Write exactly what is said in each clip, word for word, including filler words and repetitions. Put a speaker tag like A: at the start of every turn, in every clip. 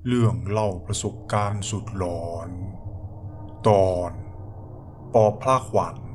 A: เรื่องเล่าประสบการณ์สุดหลอนตอนปอบพระขวัญ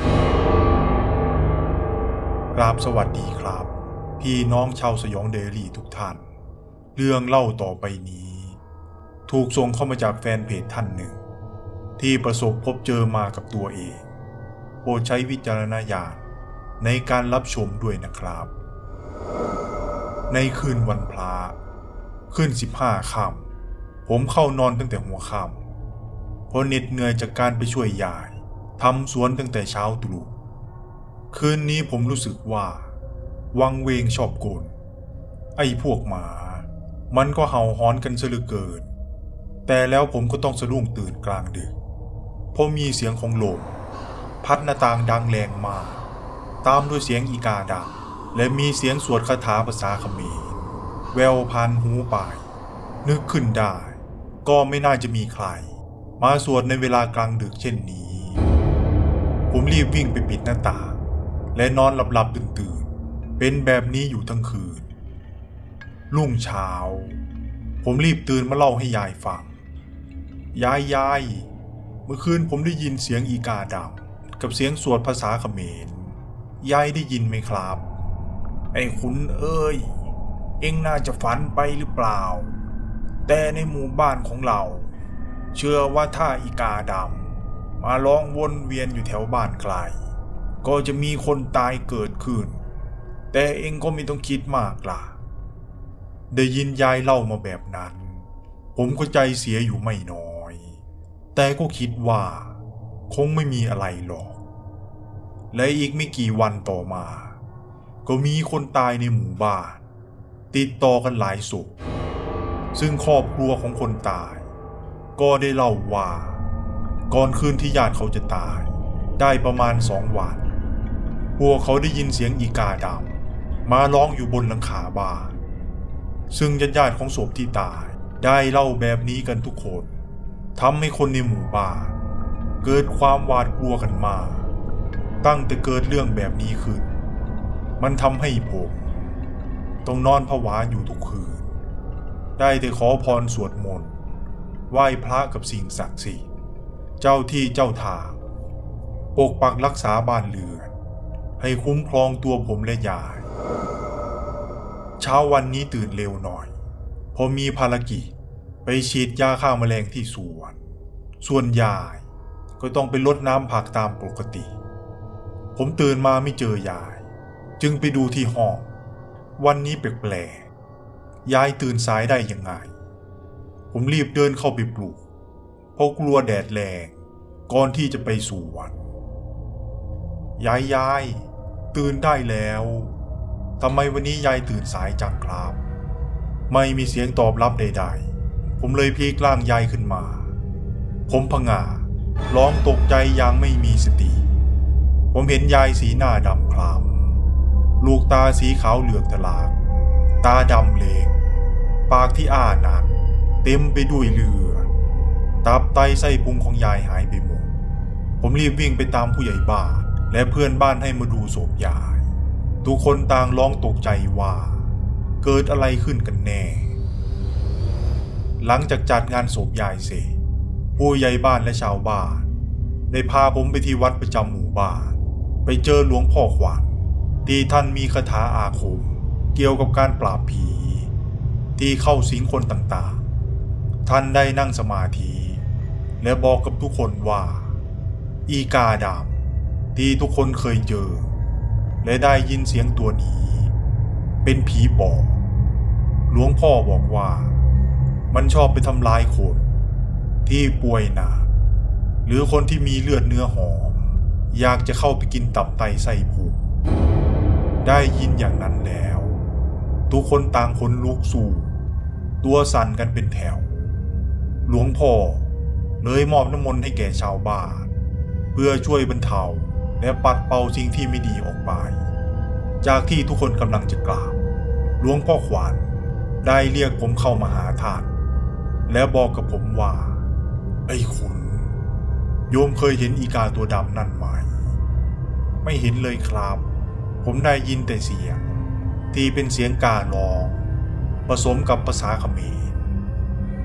A: กราบสวัสดีครับพี่น้องชาวสยองเดลี่ทุกท่านเรื่องเล่าต่อไปนี้ถูกส่งเข้ามาจากแฟนเพจท่านหนึ่งที่ประสบพบเจอมากับตัวเองโปรดใช้วิจารณญาณในการรับชมด้วยนะครับในคืนวันพระขึ้นสิบห้าค่ำผมเข้านอนตั้งแต่หัวค่ำเพราะเหน็ดเหนื่อยจากการไปช่วยยายทำสวนตั้งแต่เช้าตรู่คืนนี้ผมรู้สึกว่าวังเวงชอบกลไอ้พวกหมามันก็เห่าหอนกันซะเหลือเกินแต่แล้วผมก็ต้องสะดุ้งตื่นกลางดึกเพราะมีเสียงของลมพัดหน้าต่างดังแรงมากตามด้วยเสียงอีกาดังและมีเสียงสวดคาถาภาษาเขมรแววผ่านหูไปนึกขึ้นได้ก็ไม่น่าจะมีใครมาสวดในเวลากลางดึกเช่นนี้ผมรีบวิ่งไปปิดหน้าต่างและนอนหลับๆตื่นๆเป็นแบบนี้อยู่ทั้งคืนรุ่งเช้าผมรีบตื่นมาเล่าให้ยายฟังยายยายเมื่อคืนผมได้ยินเสียงอีกาดังกับเสียงสวดภาษาเขมรยายได้ยินไหมครับไอ้คุณเอ้ยเอ็งน่าจะฝันไปหรือเปล่าแต่ในหมู่บ้านของเราเชื่อว่าถ้าอีกาดำมาร้องวนเวียนอยู่แถวบ้านไกลก็จะมีคนตายเกิดขึ้นแต่เอ็งก็ไม่ต้องคิดมากล่ะได้ยินยายเล่ามาแบบนั้นผมก็ใจเสียอยู่ไม่น้อยแต่ก็คิดว่าคงไม่มีอะไรหรอกและอีกไม่กี่วันต่อมาก็มีคนตายในหมู่บ้านติดต่อกันหลายศพซึ่งครอบครัวของคนตายก็ได้เล่าว่าก่อนคืนที่ญาติเขาจะตายได้ประมาณสองวันพวกเขาได้ยินเสียงอีกาดำมาร้องอยู่บนหลังคาบ้านซึ่งญาติๆของศพที่ตายได้เล่าแบบนี้กันทุกคนทำให้คนในหมู่บ้านเกิดความหวาดกลัวกันมาตั้งแต่เกิดเรื่องแบบนี้ขึ้นมันทำให้ผมต้องนอนผวาอยู่ทุกคืนได้แต่ขอพรสวดมนต์ไหว้พระกับสิ่งศักดิ์สิทธิ์เจ้าที่เจ้าทางปกปักรักษาบ้านเรือนให้คุ้มครองตัวผมและยายเช้าวันนี้ตื่นเร็วหน่อยเพราะมีภารกิจไปฉีดยาฆ่าแมลงที่สวนส่วนยายก็ต้องไปรดน้ำผักตามปกติผมตื่นมาไม่เจอยายจึงไปดูที่ห้องวันนี้แปลกๆยายตื่นสายได้ยังไงผมรีบเดินเข้าไปปลุกเพราะกลัวแดดแรงก่อนที่จะไปสู่วันยายยายตื่นได้แล้วทำไมวันนี้ยายตื่นสายจังครับไม่มีเสียงตอบรับใดๆผมเลยพลิกร่างยายขึ้นมาผมผงาร้องตกใจอย่างไม่มีสติผมเห็นยายสีหน้าดำคล้ำลูกตาสีขาวเหลืองทะลากตาดำเล็กปากที่อ้านันเต็มไปด้วยเลือดตับไตไส้พุงของยายหายไปหมดผมรีบวิ่งไปตามผู้ใหญ่บ้านและเพื่อนบ้านให้มาดูศพยายทุกคนต่างร้องตกใจว่าเกิดอะไรขึ้นกันแน่หลังจากจัดงานศพยายเสร็จผู้ใหญ่บ้านและชาวบ้านได้พาผมไปที่วัดประจำหมู่บ้านไปเจอหลวงพ่อขวัญที่ท่านมีคาถาอาคมเกี่ยวกับการปราบผีที่เข้าสิงคนต่างๆท่านได้นั่งสมาธิและบอกกับทุกคนว่าอีกาดำที่ทุกคนเคยเจอและได้ยินเสียงตัวนี้เป็นผีปอบหลวงพ่อบอกว่ามันชอบไปทำลายคนที่ป่วยหนักหรือคนที่มีเลือดเนื้อหอมอยากจะเข้าไปกินตับไตไส้พุงได้ยินอย่างนั้นแล้วทุกคนต่างขนลุกสู้ตัวสั่นกันเป็นแถวหลวงพ่อเลยมอบน้ำมนต์ให้แก่ชาวบ้านเพื่อช่วยบรรเทาและปัดเป่าสิ่งที่ไม่ดีออกไปจากที่ทุกคนกำลังจะกราบหลวงพ่อขวัญได้เรียกผมเข้ามาหาท่านและบอกกับผมว่าไอ้คุณโยมเคยเห็นอีกาตัวดำนั่นไหมไม่เห็นเลยครับผมได้ยินแต่เสียงที่เป็นเสียงการ้องผสมกับภาษาเขมรผ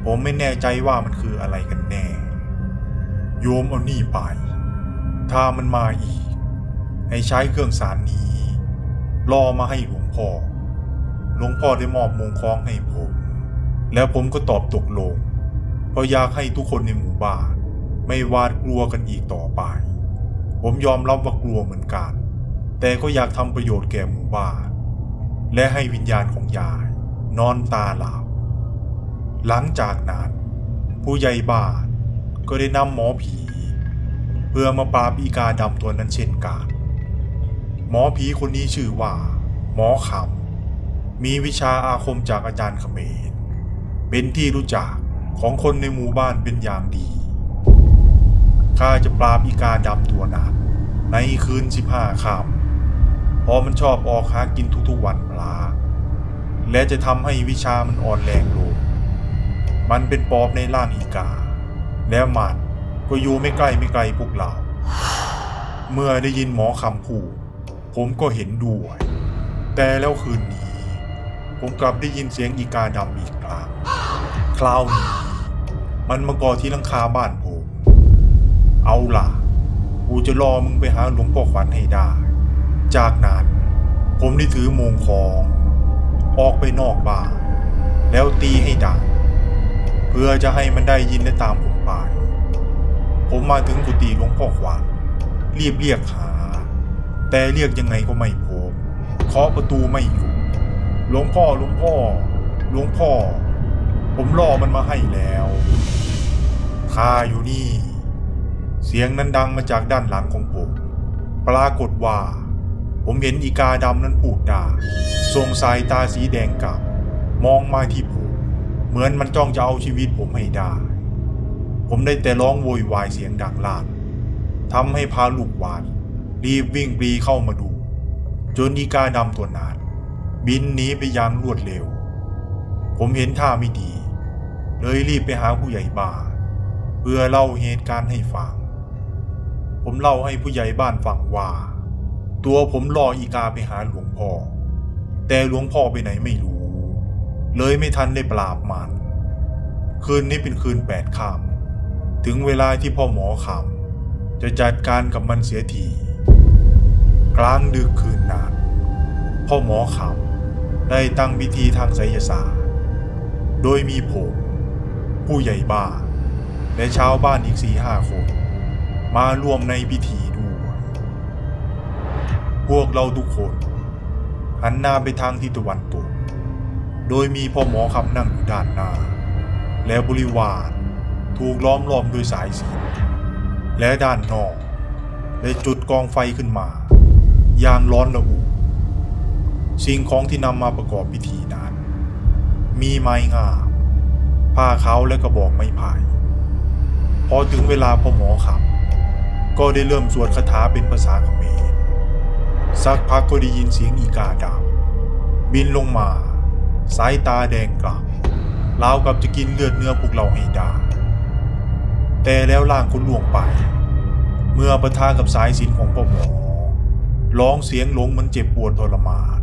A: ผมไม่แน่ใจว่ามันคืออะไรกันแน่โยมเอานี่ไปถ้ามันมาอีกให้ใช้เครื่องสารนี้ล่อมาให้หลวงพ่อหลวงพ่อได้มอบมงคล้องให้ผมแล้วผมก็ตอบตกลงเพราะอยากให้ทุกคนในหมู่บ้านไม่หวาดกลัวกันอีกต่อไปผมยอมรับว่ากลัวเหมือนกันแต่ก็อยากทำประโยชน์แก่หมู่บ้านและให้วิญญาณของยายนอนตาหลับหลังจากนั้นผู้ใหญ่บ้านก็ได้นำหมอผีเพื่อมาปราบอีกาดำตัวนั้นเช่นกันหมอผีคนนี้ชื่อว่าหมอคำมีวิชาอาคมจากอาจารย์เขมรเป็นที่รู้จักของคนในหมู่บ้านเป็นอย่างดีข้าจะปราบอีกาดำตัวนั้นในคืนสิบห้าค่ำเพราะมันชอบออกหากินทุกๆวันพระและจะทำให้วิชามันอ่อนแรงลงมันเป็นปอบในร่างอีกาแล้วมันก็อยู่ไม่ใกล้ไม่ไกลพวกเราเมื่อได้ยินหมอคำพูดผมก็เห็นด้วยแต่แล้วคืนนี้ผมกลับได้ยินเสียงอีกาดำอีกครั้งคราวนี้มันมาก่อที่หลังคาบ้านผมเอาล่ะกูจะรอมึงไปหาหลวงพ่อขวัญให้ได้จากนั้นผมได้ถือโมงของออกไปนอกบ้านแล้วตีให้ดังเพื่อจะให้มันได้ยินและตามผมไปผมมาถึงกุฏิหลวงพ่อขวัญรีบเรียกหาแต่เรียกยังไงก็ไม่พบเคาะประตูไม่อยู่หลวงพ่อหลวงพ่อหลวงพ่อผมรอมันมาให้แล้วข้าอยู่นี่เสียงนั้นดังมาจากด้านหลังของผมปรากฏว่าผมเห็นอีกาดำนั้นพูดด่าส่งสายตาสีแดงกลับมองมาที่ผมเหมือนมันจ้องจะเอาชีวิตผมให้ได้ผมได้แต่ร้องโวยวายเสียงดังลั่นทำให้พาลูกหวานรีบวิ่งปรีเข้ามาดูจนอีกาดำตัวนั้นบินหนีไปอย่างรวดเร็วผมเห็นท่าไม่ดีเลยรีบไปหาผู้ใหญ่บ้านเพื่อเล่าเหตุการณ์ให้ฟังผมเล่าให้ผู้ใหญ่บ้านฟังว่าตัวผมล่ออีกาไปหาหลวงพ่อแต่หลวงพ่อไปไหนไม่รู้เลยไม่ทันได้ปราบมันคืนนี้เป็นคืนแปดค่ำถึงเวลาที่พ่อหมอคำจะจัดการกับมันเสียทีกลางดึกคืนนั้นพ่อหมอคำได้ตั้งพิธีทางไสยศาสตร์โดยมีผมผู้ใหญ่บ้านและชาวบ้านอีกสี่ห้าคนมาร่วมในพิธีด้วยพวกเราทุกคนหันหน้าไปทางทิศตะวันตกโดยมีพ่อหมอคำนั่งอยู่ด้านหน้าและบริวารถูกล้อมรอบด้วยสายสิญจน์และด้านนอกได้จุดกองไฟขึ้นมาอย่างร้อนระอุสิ่งของที่นำมาประกอบพิธีนั้นมีไม้งามผ้าขาวและกระบอกไม้ไผ่พอถึงเวลาพ่อหมอคำก็ได้เริ่มสวดคาถาเป็นภาษาเขมรสักพักก็ได้ยินเสียงอีกาดำบินลงมาสายตาแดงกล่ำราวกับจะกินเลือดเนื้อพวกเราให้ได้แต่แล้วร่างก็ล่วงไปเมื่อปะทะกับสายสิญจน์ของพ่อหมอร้องเสียงหลงมันเจ็บปวดทรมาน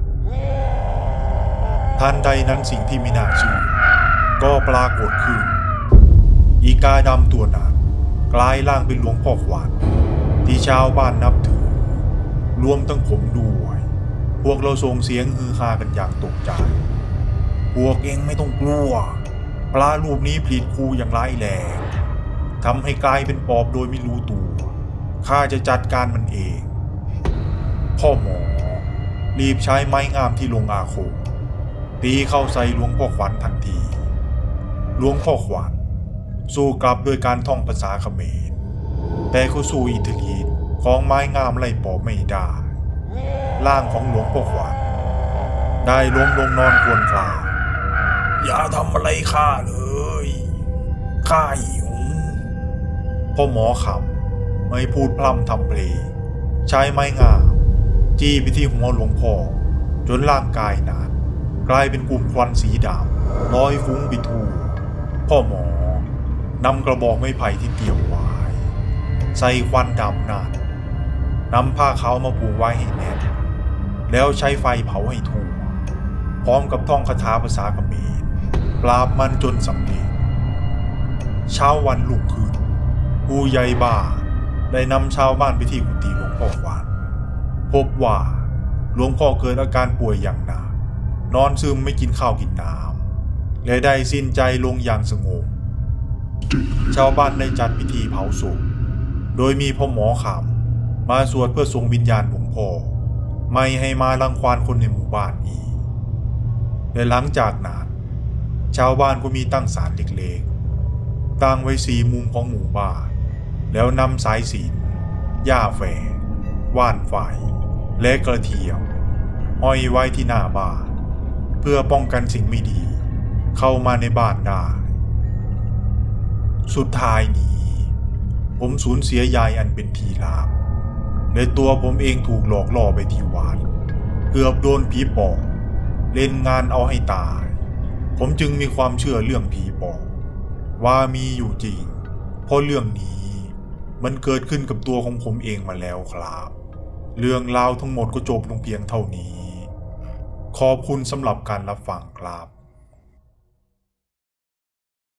A: ทันใดนั้นสิ่งที่ไม่น่าเชื่อก็ปรากฏขึ้นอีกาดำตัวนั้นกลายร่างเป็นหลวงพ่อขวัญที่ชาวบ้านนับถือรวมทั้งผมด้วยพวกเราส่งเสียงฮือฮากันอย่างตกใจพวกเองไม่ต้องกลัวพระรูปนี้ผลิตครูอย่างร้ายแรงทำให้กลายเป็นปอบโดยไม่รู้ตัวข้าจะจัดการมันเองพ่อหมอรีบใช้ไม้งามที่ลงอาคมตีเข้าใส่หลวงพ่อขวัญทันทีหลวงพ่อขวัญสู้กลับโดยการท่องภาษาเขมรแต่ก็สู้อิทธิฤทธิ์ของไม้งามไล่ปอบไม่ได้ร่างของหลวงพ่อขวัญได้ล้มลงนอนครวญครางอย่าทำอะไรข้าเลยข้าหิวพ่อหมอคำไม่พูดพร่ำทำเพลงใช้ไม้งามจี้ไปที่หัวหลวงพ่อจนร่างกายนั้นกลายเป็นกลุ่มควันสีดำลอยฟุ้งไปทั่วพ่อหมอนำกระบอกไม้ไผ่ที่เตรียมไว้ใส่ควันดำนั้นนำผ้าขาวมาปูไว้ให้แน่นแล้วใช้ไฟเผาให้ทั่วพร้อมกับท่องคาถาภาษาเขมรปราบมันจนสำเร็จเช้าวันรุ่งขึ้นผู้ใหญ่บ้านได้นำชาวบ้านไปที่กุฏิหลวงพ่อควานพบว่าหลวงพ่อเกิดอาการป่วยอย่างหนักนอนซึมไม่กินข้าวกินน้ำและได้สิ้นใจลงอย่างสงบชาวบ้านได้จัดพิธีเผาศพโดยมีพ่อหมอขำมาสวดเพื่อส่งวิญญาณหลวงพ่อไม่ให้มารังควานคนในหมู่บ้านอีกและหลังจากนั้นชาวบ้านก็มีตั้งศาลเล็กๆตั้งไว้สี่มุมของหมู่บ้านแล้วนำสายสิญจน์หญ้าแฝกว่านไฟและกระเทียมห้อยไว้ที่หน้าบ้านเพื่อป้องกันสิ่งไม่ดีเข้ามาในบ้านได้สุดท้ายนี้ผมสูญเสียยายอันเป็นที่รักและตัวผมเองถูกหลอกล่อไปที่วัดเกือบโดนผีปอบเล่นงานเอาให้ตายผมจึงมีความเชื่อเรื่องผีปอบว่ามีอยู่จริงเพราะเรื่องนี้มันเกิดขึ้นกับตัวของผมเองมาแล้วครับเรื่องราวทั้งหมดก็จบลงเพียงเท่านี้ขอบคุณสำหรับการรับฟังครับ